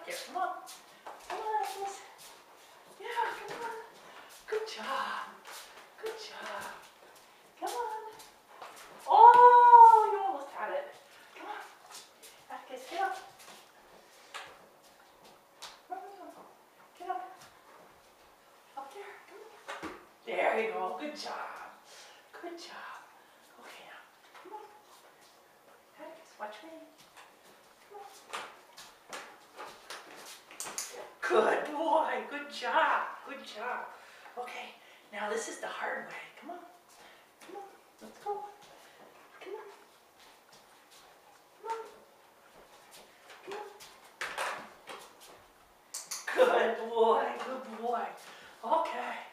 Here, come on. Come on, Atlas. Yeah, come on. Good job. Good job. Come on. Oh, you almost had it. Come on. Atlas, get up. Get up. Up there. Come on. There you go. Good job. Good job. Okay, now. Come on. Atlas, watch me. Good boy. Good job. Good job. Okay, now this is the hard way. Come on. Come on. Let's go. Come on. Come on. Come on. Good boy. Good boy. Okay.